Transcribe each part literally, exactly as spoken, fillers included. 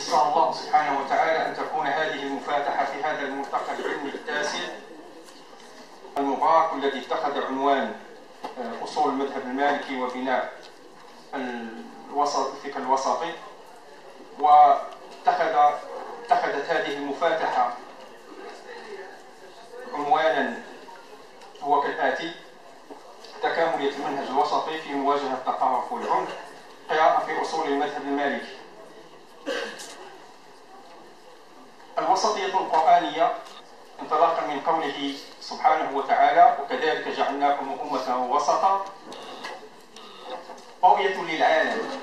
يسر الله سبحانه وتعالى أن تكون هذه المفاتحة في هذا الملتقى العلمي التاسع المبارك الذي اتخذ عنوان أصول المذهب المالكي وبناء الوسط الفقه الوسطي. واتخذ اتخذت هذه المفاتحة عنوانا هو كالآتي: تكاملية المنهج الوسطي في مواجهة التطرف والعنف، قراءة في أصول المذهب المالكي. الوسطية القرآنية انطلاقا من قوله سبحانه وتعالى: وكذلك جعلناكم أمة وسطا، رؤية للعالم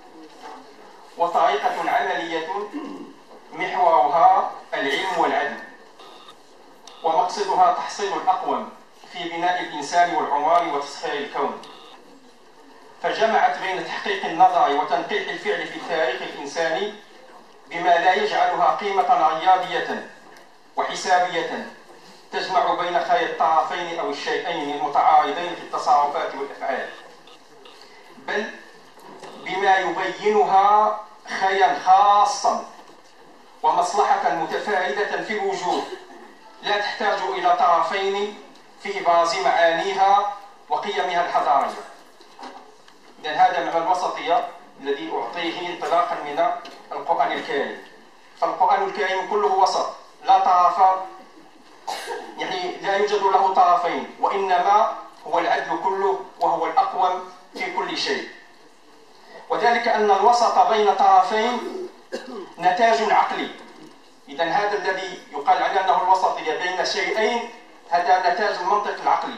وطريقة عملية محورها العلم والعدل، ومقصدها تحصيل الأقوم في بناء الإنسان والعمران وتسخير الكون، فجمعت بين تحقيق النظر وتنقيح الفعل في التاريخ الإنساني بما لا يجعلها قيمة رياضية وحسابية تجمع بين خير الطرفين أو الشيئين المتعارضين في التصرفات والأفعال، بل بما يبينها خيرا خاصا ومصلحة متفاعلة في الوجود لا تحتاج إلى طرفين في إبراز معانيها وقيمها الحضارية. إذن هذا معنى الوسطية الذي أعطيه انطلاقا من القرآن الكريم. فالقرآن الكريم كله وسط، لا طرف، يعني لا يوجد له طرفين، وإنما هو العدل كله وهو الأقوم في كل شيء. وذلك أن الوسط بين طرفين نتاج عقلي. إذن هذا الذي يقال عنه أنه الوسطية بين شيئين، هذا نتاج المنطق العقلي.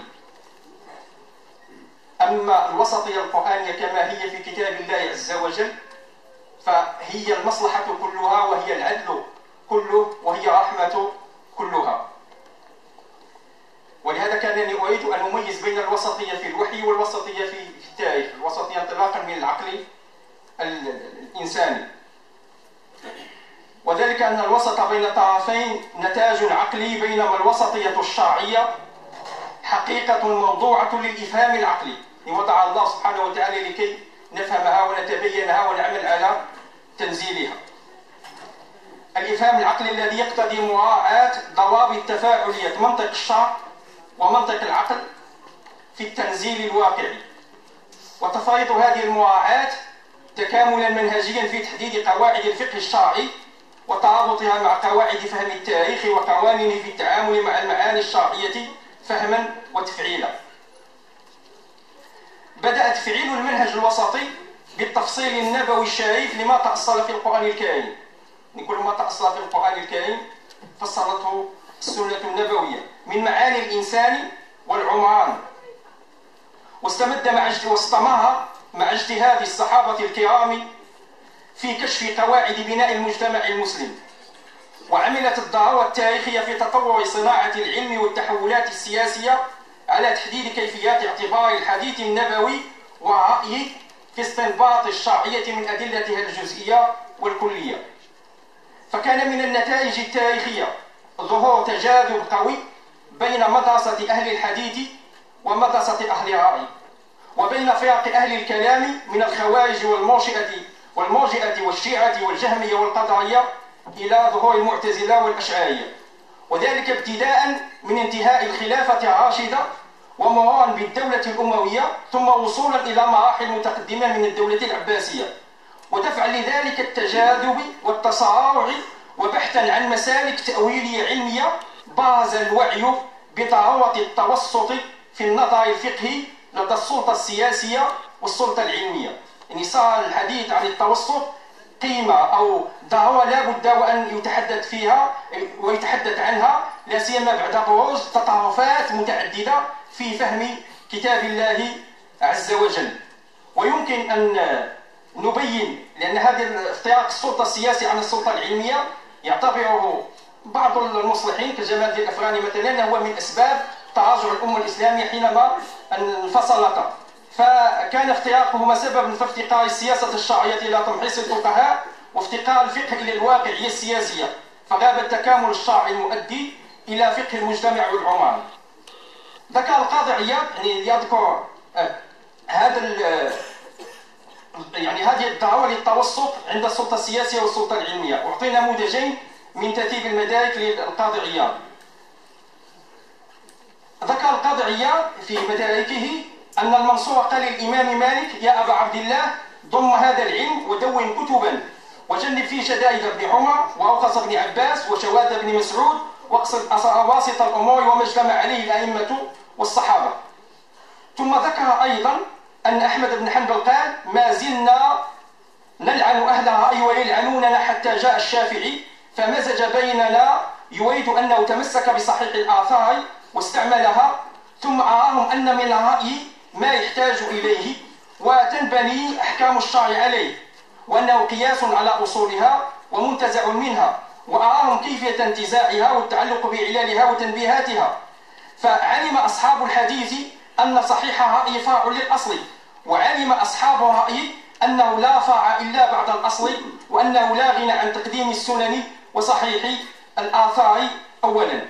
أما الوسطية القرآنية كما هي في كتاب الله عز وجل فهي المصلحة كلها، وهي العدل كله، وهي رحمة كلها. ولهذا كانني أريد أن أميز بين الوسطية في الوحي والوسطية في التاريخ، الوسطية انطلاقا من العقل الإنساني. وذلك أن الوسط بين طرفين نتاج عقلي، بينما الوسطية الشرعية حقيقة موضوعة للإفهام العقلي وضع الله سبحانه وتعالى لكي نفهمها ونتبينها ونعمل على تنزيلها. الإفهام العقلي الذي يقتضي مراعاة ضوابط تفاعلية منطق الشرع ومنطق العقل في التنزيل الواقعي، وتفرض هذه المراعاة تكاملا منهجيا في تحديد قواعد الفقه الشرعي وترابطها مع قواعد فهم التاريخ وقوانينه في التعامل مع المعاني الشرعية فهما وتفعيلا. بدأ تفعيل المنهج الوسطي بالتفصيل النبوي الشريف لما تأصل في القرآن الكريم. كل ما تأصل في القرآن الكريم فصلته السنة النبوية من معاني الإنسان والعمران، واستمد مع واستمر مع اجتهاد الصحابة الكرام في كشف قواعد بناء المجتمع المسلم، وعملت الضرورة التاريخية في تطور صناعة العلم والتحولات السياسية على تحديد كيفيات اعتبار الحديث النبوي والرأي في استنباط الشرعية من أدلتها الجزئية والكلية. فكان من النتائج التاريخية ظهور تجاذب قوي بين مدرسة أهل الحديث ومدرسة أهل الرأي، وبين فرق أهل الكلام من الخوارج والمرجئة والمرجئة والشيعة والجهمية والقدرية إلى ظهور المعتزلة والأشعرية، وذلك ابتداء من انتهاء الخلافة الراشدة ومرورا بالدولة الأموية، ثم وصولا إلى مراحل متقدمة من الدولة العباسية، ودفعا لذلك التجاذب والتصارع وبحثا عن مسالك تأويلية علمية برز الوعي بضرورة التوسط في النظر الفقهي لدى السلطة السياسية والسلطة العلمية. يعني صار الحديث عن التوسط قيمة أو ضرورة لا بد وأن يتحدث فيها ويتحدث عنها، لا سيما بعد بروز تطرفات متعددة في فهم كتاب الله عز وجل. ويمكن أن نبين، لأن هذا افتراق السلطة السياسية عن السلطة العلمية يعتبره بعض المصلحين كجمال الدين الأفغاني مثلا هو من أسباب تراجع الأمة الإسلامية حينما انفصلت، فكان افتراقهما سببا في افتقار السياسة الشرعية إلى تمحيص الفقهاء وافتقار الفقه إلى الواقعية السياسية، فغاب التكامل الشرعي المؤدي إلى فقه المجتمع والعمران. ذكر القاضي عياض، يعني يذكر هذا يعني هذه الدعوة للتوسط عند السلطة السياسية والسلطة العلمية. أعطي نموذجين من ترتيب المدارك للقاضي عياض. ذكر القاضي عياض في مداركه أن المنصور قال للإمام مالك: يا أبا عبد الله، ضم هذا العلم ودون كتبا، وجنب فيه شدائد ابن عمر وأوقص ابن عباس وشواذ ابن مسعود، واقصد واسط الأمور وما اجتمع عليه الأئمة والصحابة. ثم ذكر أيضا أن أحمد بن حنبل قال: ما زلنا نلعن أهل الرأي ويلعنوننا حتى جاء الشافعي فمزج بيننا، يريد أنه تمسك بصحيح الآثار واستعملها، ثم أراهم أن من الرأي ما يحتاج إليه وتنبني أحكام الشرع عليه، وأنه قياس على أصولها ومنتزع منها، وأراهم كيفية انتزاعها والتعلق بإعلالها وتنبيهاتها. فعلم أصحاب الحديث أن صحيح الرأي فرع للأصل، وعلم أصحاب الرأي أنه لا فرع إلا بعد الأصل، وأنه لا غنى عن تقديم السنن وصحيح الآثار أولا.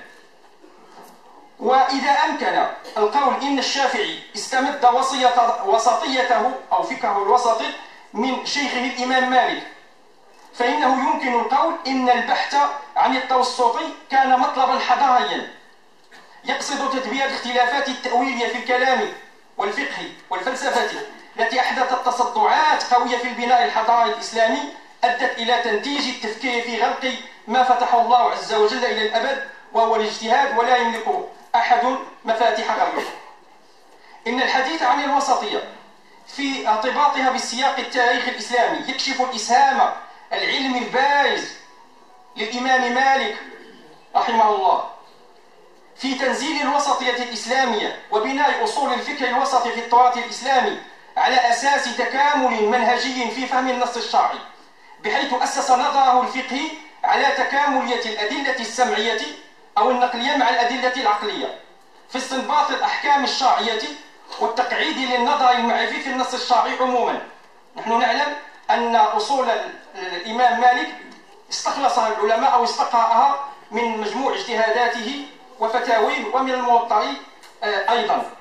وإذا أمكن القول إن الشافعي استمد وسطيته أو فكره الوسطي من شيخه الإمام مالك، فإنه يمكن القول إن البحث عن التوسط كان مطلبا حضاريا يقصد تدبير الاختلافات التأويلية في الكلام والفقه والفلسفة التي أحدثت تصدعات قوية في البناء الحضاري الإسلامي، أدت إلى تنتيج التفكير في غلق ما فتحه الله عز وجل إلى الأبد، وهو الاجتهاد، ولا يملك أحد مفاتيح غلقه. إن الحديث عن الوسطية في ارتباطها بالسياق التاريخي الإسلامي يكشف الإسهام العلمي البارز للإمام مالك رحمه الله في تنزيل الوسطية الإسلامية وبناء أصول الفكر الوسطي في التراث الإسلامي على أساس تكامل منهجي في فهم النص الشرعي، بحيث أسس نظره الفقهي على تكاملية الأدلة السمعية أو النقلية مع الأدلة العقلية في استنباط الأحكام الشرعية والتقعيد للنظر المعرفي في النص الشرعي عموما. نحن نعلم أن أصول الإمام مالك استخلصها العلماء أو استقرأها من مجموع اجتهاداته وفتاويه ومن الموطأ أيضا،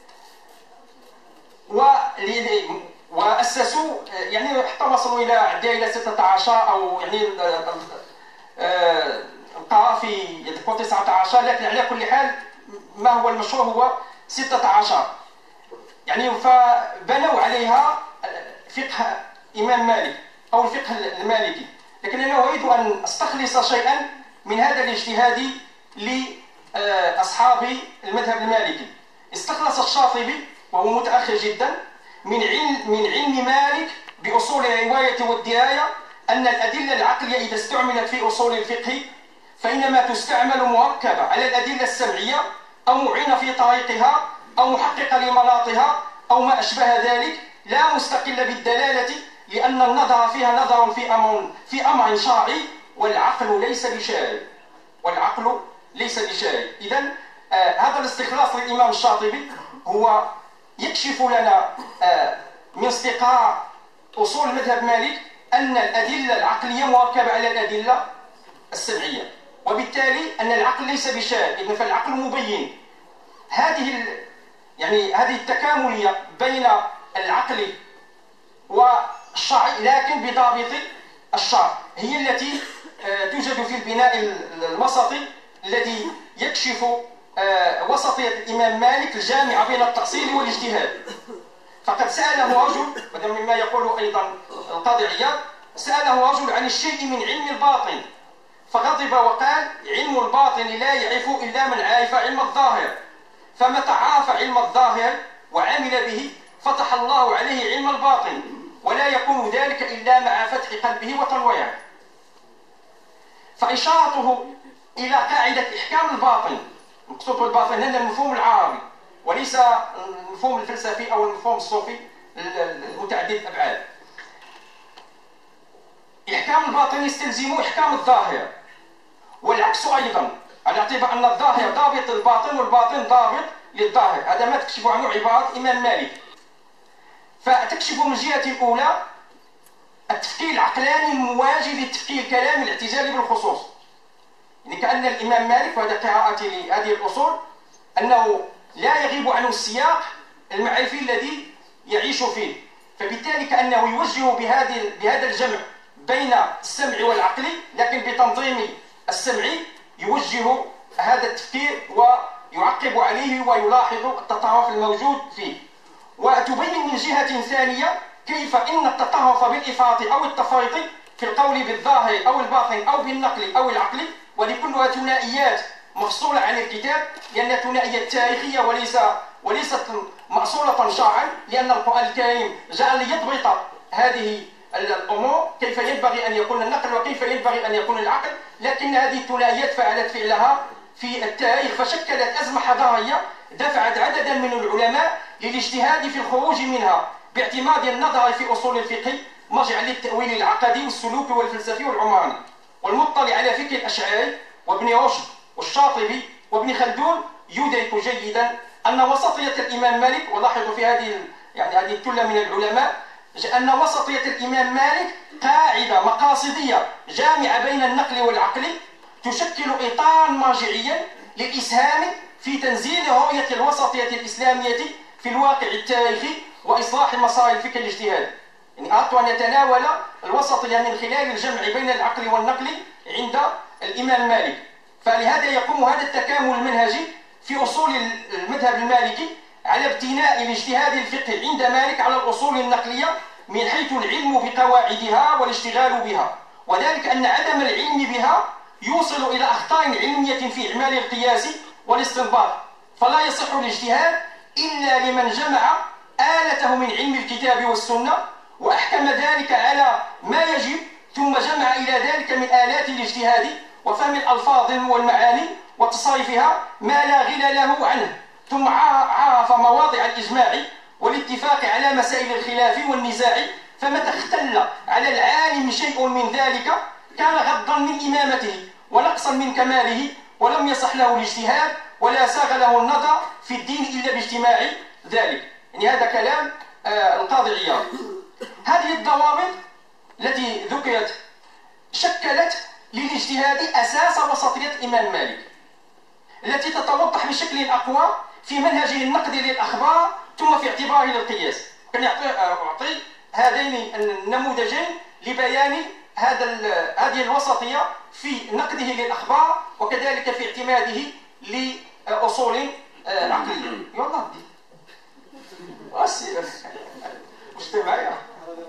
وأسسوا يعني حتى وصلوا إلى عدة إلى ستة عشر أو يعني القرافي يذكر تسعة عشر، لكن على كل حال ما هو المشهور هو ستة عشر يعني. فبنوا عليها فقه إمام مالك أو الفقه المالكي. لكن أنا أريد أن أستخلص شيئا من هذا الاجتهاد لأصحاب المذهب المالكي. استخلص الشاطبي وهو متأخر جدا من علم من علم مالك بأصول الرواية والدراية أن الأدلة العقلية إذا استعملت في أصول الفقه فإنما تستعمل مركبة على الأدلة السمعية أو معينة في طريقها أو محققة لمناطها أو ما أشبه ذلك، لا مستقلة بالدلالة، لأن النظر فيها نظر في أمر في أمر شرعي، والعقل ليس بشارع والعقل ليس بشارع. إذن آه هذا الاستخلاص للإمام الشاطبي هو يكشف لنا آه من استقراء أصول مذهب مالك أن الأدلة العقلية مركبة على الأدلة السمعية، وبالتالي أن العقل ليس بشارع، إذن فالعقل مبين. هذه يعني هذه التكاملية بين العقل والشرع لكن بضابط الشرع هي التي توجد في البناء الوسطي الذي يكشف وسطية الإمام مالك الجامعة بين التأصيل والاجتهاد. فقد سأله رجل، وهذا مما يقول أيضا القاضي عياض، سأله رجل عن الشيء من علم الباطن فغضب وقال: علم الباطن لا يعرف إلا من عرف علم الظاهر، فمتى عرف علم الظاهر وعمل به فتح الله عليه علم الباطن، ولا يكون ذلك إلا مع فتح قلبه وتنويعه. فإشارته إلى قاعدة إحكام الباطن، مقصود بالباطن هنا المفهوم العربي وليس المفهوم الفلسفي أو المفهوم الصوفي المتعدد الأبعاد. إحكام الباطن يستلزم إحكام الظاهر، والعكس أيضا، على اعتبار أن الظاهر ضابط للباطن والباطن ضابط للظاهر. هذا ما تكشف عنه عبارة الإمام مالك. فتكشف من الجهة الأولى التفكير العقلاني المواجه للتفكير الكلامي الاعتزالي بالخصوص، يعني كأن الإمام مالك، وهذا قراءتي لهذه الأصول، أنه لا يغيب عنه السياق المعرفي الذي يعيش فيه، فبالتالي كأنه يوجه بهذه بهذا الجمع بين السمع والعقل، لكن بتنظيم السمع يوجه هذا التفكير ويعقب عليه ويلاحظ التطرف الموجود فيه. وتبين من جهة ثانية كيف إن التطرف بالإفراط أو التفريط في القول بالظاهر أو الباطن أو بالنقل أو العقل، ولكلها ثنائيات مفصولة عن الكتاب، لأنها ثنائية تاريخية وليس وليست مأصولة شرعا، لأن القرآن الكريم جعل ليضبط هذه الأمور كيف ينبغي أن يكون النقل وكيف ينبغي أن يكون العقل، لكن هذه الثنائيات فعلت فعلها في التاريخ، فشكلت أزمة حضارية دفعت عددا من العلماء للاجتهاد في الخروج منها باعتماد النظر في أصول الفقه مرجعا للتأويل العقدي والسلوكي والفلسفي والعمراني. والمطلع على فكر الأشعري وابن رشد والشاطبي وابن خلدون يدرك جيدا أن وسطية الإمام مالك، ولاحظوا في هذه يعني هذه الثلة من العلماء أن وسطية الإمام مالك قاعدة مقاصدية جامعة بين النقل والعقل تشكل إطارا مرجعيا للإسهام في تنزيل رؤية الوسطية الإسلامية في الواقع التاريخي وإصلاح مسار الفكر الاجتهادي. يعني أردت أن يتناول الوسطية من خلال الجمع بين العقل والنقل عند الإمام مالك، فلهذا يقوم هذا التكامل المنهجي في أصول المذهب المالكي على ابتناء الاجتهاد الفقهي عند مالك على الأصول النقلية من حيث العلم بقواعدها والاشتغال بها، وذلك أن عدم العلم بها يوصل إلى أخطاء علمية في إعمال القياس والاستنباط، فلا يصح الاجتهاد إلا لمن جمع آلته من علم الكتاب والسنة وأحكم ذلك على ما يجب، ثم جمع إلى ذلك من آلات الاجتهاد وفهم الألفاظ والمعاني وتصريفها ما لا غنى له عنه، ثم عرف مواضع الإجماع والاتفاق على مسائل الخلاف والنزاع، فمتى اختل على العالم شيء من ذلك كان غضا من إمامته ونقصا من كماله، ولم يصح له الاجتهاد ولا ساغ له النظر في الدين إلا باجتماع ذلك. يعني هذا كلام آه القاضي عياض. هذه الضوابط التي ذكرت شكلت للاجتهاد أساس وسطية الإمام مالك التي تتوضح بشكل أقوى في منهجه النقدي للأخبار ثم في اعتباره للقياس. كان أعطي هذين النموذجين لبيان هذا هذه الوسطية في نقده للأخبار وكذلك في اعتماده لأصول عقلية. يلا مجتمعية.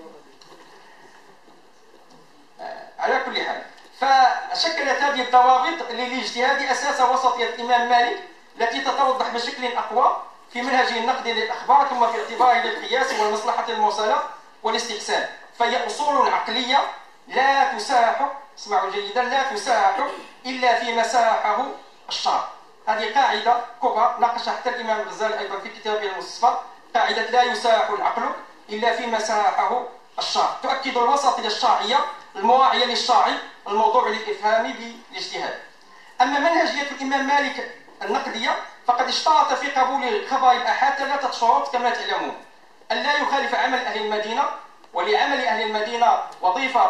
على كل حال، فشكلت هذه الضوابط للاجتهاد أساس وسطية الإمام مالك التي تتوضح بشكل أقوى في منهجه النقدي للأخبار ثم في اعتباره للقياس والمصلحة المرسلة والاستحسان، فهي أصول عقلية لا تساح، اسمعوا جيدا، لا تساح إلا فيما ساحه الشرع. هذه قاعدة كبرى ناقشها حتى الإمام الغزالي أيضا في كتابه المستصفى، قاعدة لا يساح العقل إلا فيما ساحه الشرع، تؤكد الوسطية الشرعية المراعية للشرع الموضوع للإفهام بالاجتهاد. أما منهجية الإمام مالك النقدية فقد اشترط في قبول خبر الآحاد ثلاثة شروط كما تعلمون: أن لا يخالف عمل أهل المدينة، ولعمل أهل المدينة وظيفة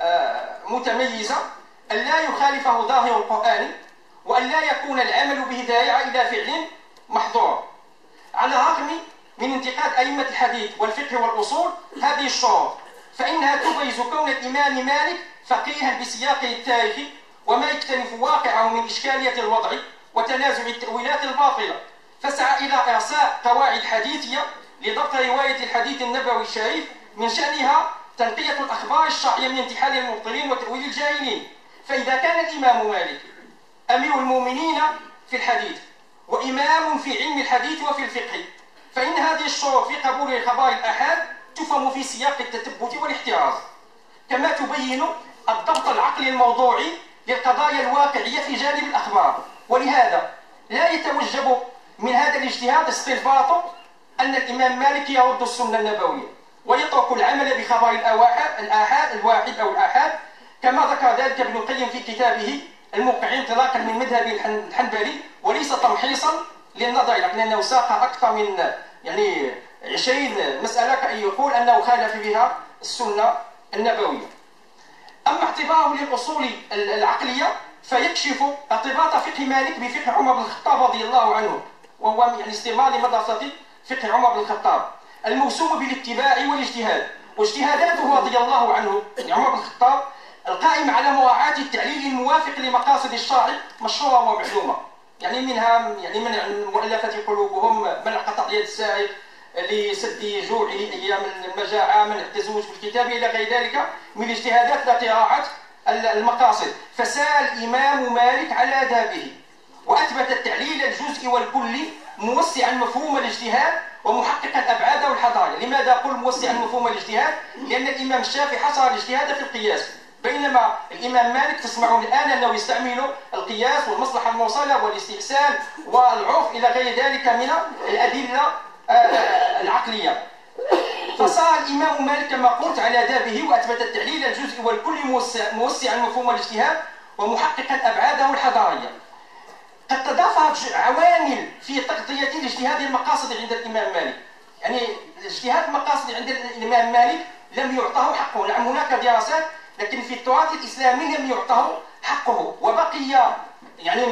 متميزة، أن لا يخالفه ظاهر القرآن، وأن لا يكون العمل به ذارعا إلى فعل محظور. على الرغم من انتقاد أئمة الحديث والفقه والأصول هذه الشروط، فإنها تبرز كون الإمام مالك فقيها بسياقه التاريخي وما يكتنف واقعه من إشكالية الوضع وتنازع التأويلات الباطلة، فسعى إلى إرساء قواعد حديثية لضبط رواية الحديث النبوي الشريف من شأنها تنقية الأخبار الشرعية من انتحال المبطلين وتأويل الجاهلين. فإذا كان الإمام مالك أمير المؤمنين في الحديث وإمام في علم الحديث وفي الفقه، فإن هذه الشروط في قبول خبر الآحاد تفهم في سياق التثبت والاحتراز، كما تبين الضبط العقلي الموضوعي للقضايا الواقعية في جانب الأخبار. ولهذا لا يتوجب من هذا الاجتهاد استنباط أن الإمام مالك يرد السنة النبوية ويترك العمل بخبر الآحاد الواحد أو الآحاد، كما ذكر ذلك ابن القيم في كتابه الموقع انطلاقا من مذهب الحنبلي، وليس تمحيصا للنظر، لأنه ساق أكثر من يعني عشرين مسألة كأن يقول أنه خالف بها السنة النبوية. أما اعتباره للأصول العقلية فيكشف ارتباط فقه مالك بفقه عمر بن الخطاب رضي الله عنه، وهو يعني استمرار لمدرسة فقه عمر بن الخطاب، الموسوم بالاتباع والاجتهاد، واجتهاداته رضي الله عنه يعني عمر بن الخطاب القائم على مراعاة التعليل الموافق لمقاصد الشارع مشروعة ومعلومة. يعني منها يعني من مؤلفة قلوبهم، منع قطع يد السائق لسد جوعه ايام المجاعه، منع التزوج بالكتاب الى غير ذلك من الاجتهادات التي راعت المقاصد. فسال الامام مالك على ذهبه واثبت التعليل الجزئي والكلي موسعا مفهوم الاجتهاد ومحققا الابعاد والحضارة. لماذا اقول موسعا مفهوم الاجتهاد؟ لان الامام الشافعي حصر الاجتهاد في القياس، بينما الامام مالك تسمعون الان انه يستعمل القياس والمصلحه المرسله والاستحسان والعرف الى غير ذلك من الادله العقليه. فصار الامام مالك كما قلت على ذهبه واثبت التعليل الجزئي والكلي موسع موسعا مفهوم الاجتهاد ومحققا ابعاده الحضاريه. قد تضافرت عوامل في تغطيه الاجتهاد المقاصد عند الامام مالك. يعني اجتهاد المقاصد عند الامام مالك لم يعطه حقه. نعم هناك دراسات، لكن في التراث الاسلامي لم يعطه حقه، وبقي يعني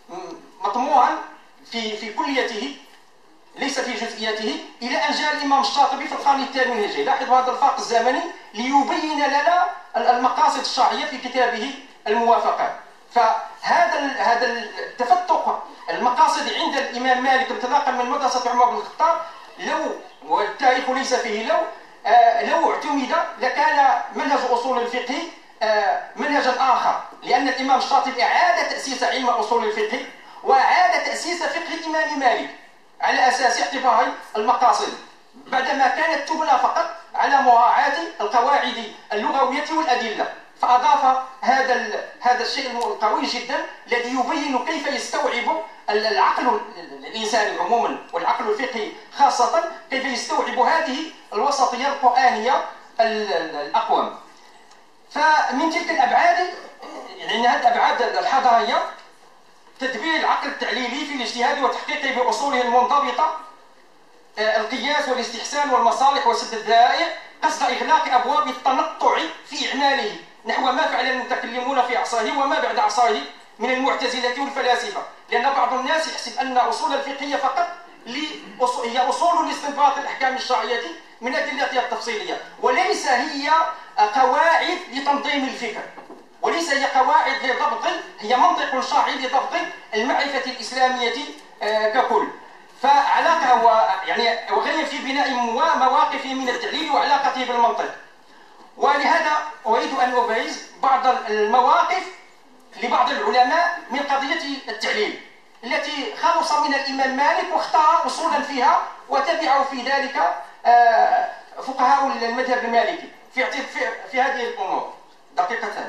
مطموعا في في كليته ليس في جزئياته، الى ان جاء الامام الشاطبي في القرن الثامن الهجري. لاحظوا هذا الفرق الزمني ليبين لنا المقاصد الشرعيه في كتابه الموافقات. فهذا هذا التفتق المقاصد عند الامام مالك انطلاقا من مدرسه عمر بن الخطاب، لو والتاريخ ليس فيه لو آه لو اعتمد لكان منهج اصول الفقه آه منهجا اخر، لان الامام الشاطبي اعاد تاسيس علم اصول الفقه واعاد تاسيس فقه الامام مالك على اساس اعتبار المقاصد، بعدما كانت تبنى فقط على مراعاه القواعد اللغويه والادله. فاضاف هذا هذا الشيء القوي جدا الذي يبين كيف يستوعب العقل الانساني عموما والعقل الفقهي خاصه كيف يستوعب هذه الوسطيه القرانيه الاقوم. فمن تلك الابعاد يعني هذه الابعاد الحضاريه تدبير العقل التعليلي في الاجتهاد وتحقيقه باصوله المنضبطه، القياس والاستحسان والمصالح وسد الذرائع قصد اغلاق ابواب التنطع في اعماله نحو ما فعل المتكلمون في عصره وما بعد عصره من المعتزله والفلاسفه. لان بعض الناس يحسب ان اصول الفقهيه فقط هي اصول لاستنباط الاحكام الشرعيه من ادلتها التفصيليه، وليس هي قواعد لتنظيم الفكر، وليس هي قواعد لضبط، هي منطق شرعي لضبط المعرفه الاسلاميه ككل. فعلاقه يعني وغير في بناء مواقف من التعليل وعلاقته بالمنطق. ولهذا اريد ان ابرز بعض المواقف لبعض العلماء من قضيه التعليل التي خلص من الامام مالك واختار اصولا فيها وتبعوا في ذلك فقهاء المذهب المالكي في في هذه الامور دقيقتان.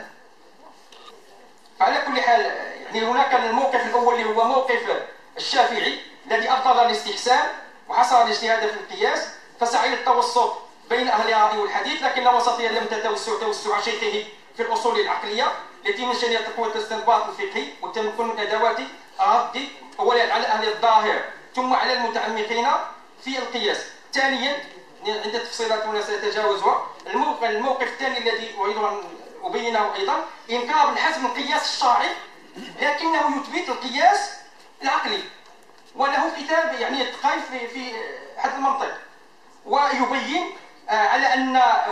فعلى كل حال يعني هناك الموقف الاول اللي هو موقف الشافعي الذي افضل الاستحسان وحصر الاجتهاد في القياس، فسعى للتوسط بين اهل الراي والحديث، لكن الوسطيه لم تتوسع توسع شيخه في الاصول العقليه التي من شانها تقويه الاستنباط الفقهي والتمكن من ادوات الرد اولا على اهل الظاهر ثم على المتعمقين في القياس. ثانيا عند تفصيلات هنا سيتجاوزها، الموقف الثاني الذي اريد ان ابينه ايضا انكار ابن حزم القياس الشرعي لكنه يثبت القياس العقلي، وله كتاب يعني يتقي في في حد المنطق ويبين على ان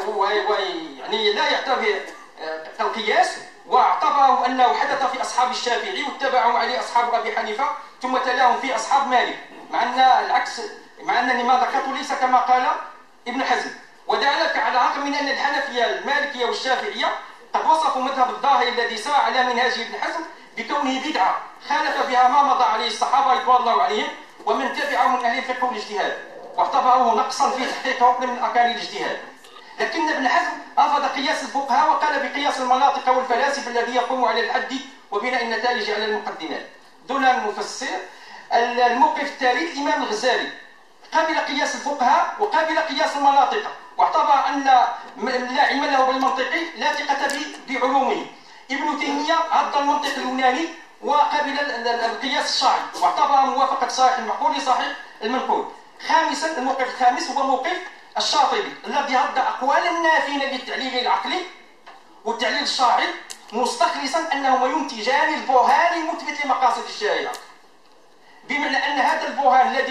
يعني لا يعتبر القياس، واعتبره انه حدث في اصحاب الشافعي واتبعهم عليه اصحاب ابي حنيفه ثم تلاهم في اصحاب مالك، مع ان العكس، مع انني ما ذكرت ليس كما قال ابن حزم. وذلك على الرغم من ان الحنفيه المالكيه والشافعيه قد وصفوا مذهب الظاهر الذي سار على منهاج ابن حزم بكونه بدعه خالف بها ما مضى عليه الصحابه رضوان الله عليهم ومن تبعهم من اهل الفقه والاجتهاد، واعتبروه نقصا في تحقيق ركن من اركان الاجتهاد. لكن ابن حزم رفض قياس الفقهاء وقال بقياس المناطق والفلاسفه الذي يقوم على الحد وبناء النتائج على المقدمات. دون المفسر. الموقف الثالث الامام الغزالي قابل قياس الفقهاء وقابل قياس المناطق، واعتبر ان لا علم له بالمنطق لا ثقه بعلومه. ابن تيميه رد المنطق اليوناني وقابل القياس الشرعي واعتبر موافقه صحيح المعقول لصحيح المنقول. خامسا الموقف الخامس هو موقف الشاطبي الذي رد اقوال النافين للتعليل العقلي والتعليل الشرعي مستخلصا انهما ينتجان البرهان المثبت لمقاصد الشارع، بمعنى ان هذا البرهان الذي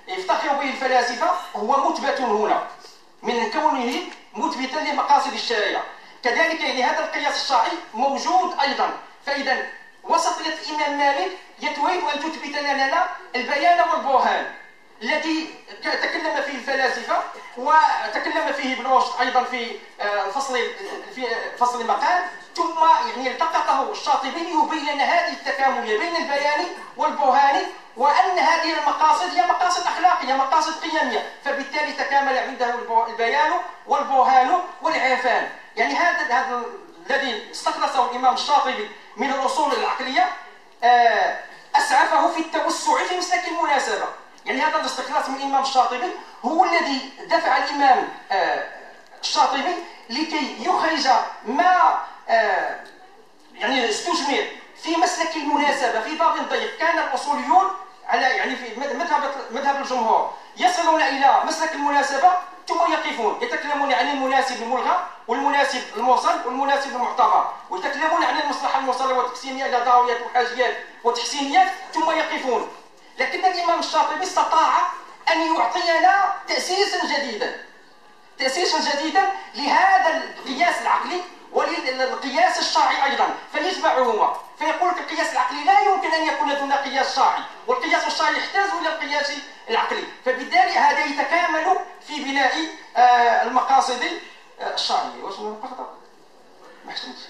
يفتخر به الفلاسفة هو مثبت هنا من كونه مثبتا لمقاصد الشريعة. كذلك يعني هذا القياس الشرعي موجود أيضا. فإذا وسطية الإمام مالك تريد أن تثبت لنا البيان والبرهان الذي تكلم فيه الفلاسفة وتكلم فيه ابن رشد أيضا في فصل في فصل المقال، ثم يعني التقطه الشاطبي يبين لنا هذه التكاملية بين البيان والبرهان، وأن هذه المقاصد هي مقاصد أخلاقية مقاصد قيمية، فبالتالي تكامل عنده البيان والبرهان والعرفان. يعني هذا هذا الذي استخلصه الإمام الشاطبي من الأصول العقلية أسعفه في التوسع في مسلك المناسبة. يعني هذا الاستخلاص من الإمام الشاطبي هو الذي دفع الإمام الشاطبي لكي يخرج ما يعني استجمع في مسلك المناسبة في باب ضيق. كان الأصوليون على يعني في مذهب مذهب الجمهور يصلون إلى مسلك المناسبة ثم يقفون يتكلمون عن المناسب الملغى والمناسب الموصل والمناسب المعتبر، ويتكلمون عن المصلحة الموصلة والتقسيمية إلى ضروريات وحاجيات وتحسينيات ثم يقفون. لكن الإمام الشاطبي استطاع أن يعطينا تأسيسا جديدا تأسيسا جديدا لهذا القياس العقلي وللقياس الشرعي أيضا، فيجمعهما فيقول لك القياس العقلي لا يمكن أن يكون دون قياس شرعي، والقياس الشرعي يحتاج إلى القياس العقلي، فبالتالي هذا يتكامل في بناء المقاصد الشرعية. واش نقطع؟ ما حسنتش.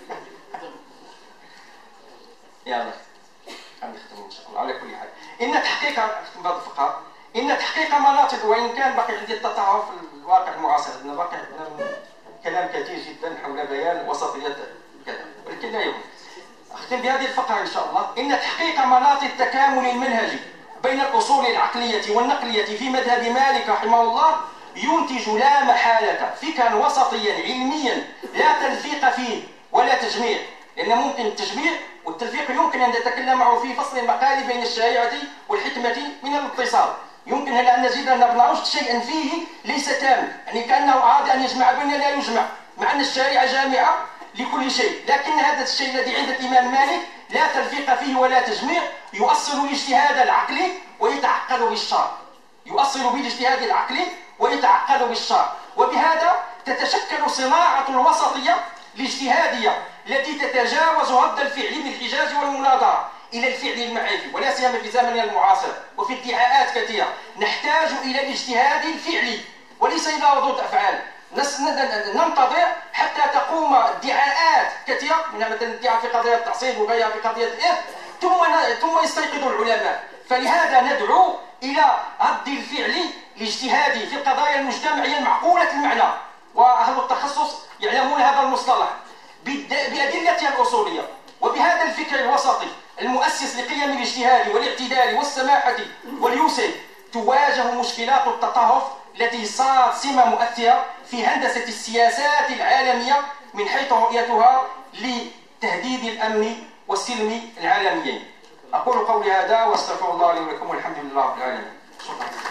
يلا غنختم إن شاء الله. على كل حال إن تحقيق أختم بهذا الفقرة إن تحقيق مناطق، وإن كان باقي عندي التطهر في الواقع المعاصر عندنا باقي عندنا كلام كثير جدا حول بيان وسطية كذا، ولكن لا يهم. أختم بهذه الفقرة إن شاء الله. إن تحقيق مناط التكامل المنهجي بين الأصول العقلية والنقلية في مذهب مالك رحمه الله ينتج لا محالة فكرا وسطيا علميا لا تلفيق فيه ولا تجميع، لأن ممكن التجميع والتلفيق يمكن أن نتكلم معه في فصل المقال بين الشريعة والحكمة من الاتصال. يمكن هنا أن نزيد أن ابن رشد شيئا فيه ليس تام، يعني كأنه أراد أن يجمع بين لا يجمع، مع أن الشريعة جامعة لكل شيء، لكن هذا الشيء الذي عند الإمام مالك لا تلفيق فيه ولا تجميع يؤصل الاجتهاد العقلي ويتعقد بالشرع، يؤصل بالاجتهاد العقلي ويتعقد بالشرع، وبهذا تتشكل صناعة الوسطية الاجتهادية التي تتجاوز رد الفعل بالحجاج والمناظرة إلى الفعل المعرفي، ولا سيما في زمننا المعاصر وفي ادعاءات كثيرة نحتاج إلى الاجتهاد الفعلي وليس إلى ردود أفعال. ننتظر حتى تقوم ادعاءات كثيرة، منها مثلا ادعاء في قضية التعصيب وغيرها في قضية الإرث، ثم ثم يستيقظ العلماء. فلهذا ندعو إلى رد الفعل الاجتهادي في القضايا المجتمعية المعقولة المعنى، وأهل التخصص يعلمون هذا المصطلح بأدلتها الأصولية. وبهذا الفكر الوسطي المؤسس لقيم الاجتهاد والاعتدال والسماحة واليسر تواجه مشكلات التطرف التي صارت سمة مؤثرة في هندسة السياسات العالمية من حيث رؤيتها لتهديد الأمن والسلم العالميين. أقول قولي هذا واستغفر الله لي ولكم والحمد لله رب العالمين. شكرا.